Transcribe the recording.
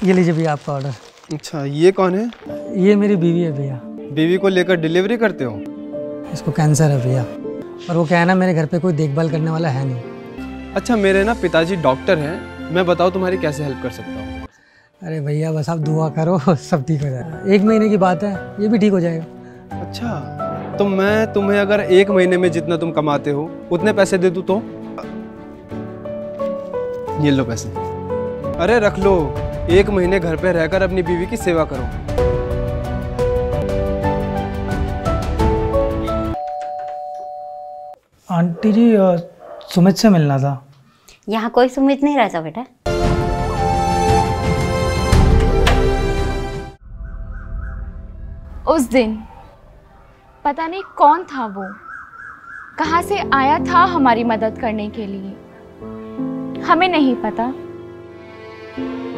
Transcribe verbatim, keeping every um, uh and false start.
ये लीजिए भैया आपका ऑर्डर। अच्छा, ये कौन है? ये मेरी बीवी है भैया। बीवी को लेकर डिलीवरी करते हो? इसको कैंसर है भैया, और वो क्या है ना, मेरे घर पे कोई देखभाल करने वाला है नहीं। अच्छा, मेरे ना पिताजी डॉक्टर हैं, मैं बताओ तुम्हारी कैसे हेल्प कर सकता हूँ? अरे भैया बस आप दुआ करो, सब ठीक हो जाएगा। एक महीने की बात है, ये भी ठीक हो जाएगा। अच्छा, तो मैं तुम्हें अगर एक महीने में जितना तुम कमाते हो उतने पैसे दे दूँ तो? ये लो पैसे। अरे रख लो, एक महीने घर पे रहकर अपनी बीवी की सेवा करो। आंटी जी, सुमित से मिलना था। यहाँ कोई सुमित नहीं रहता बेटा। उस दिन पता नहीं कौन था वो, कहाँ से आया था हमारी मदद करने के लिए, हमें नहीं पता।